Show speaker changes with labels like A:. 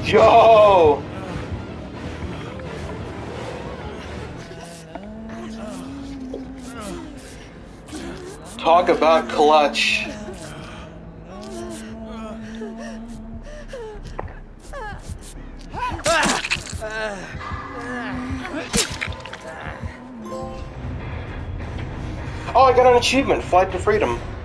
A: Yo! Talk about clutch. Oh, I got an achievement, Flight to Freedom.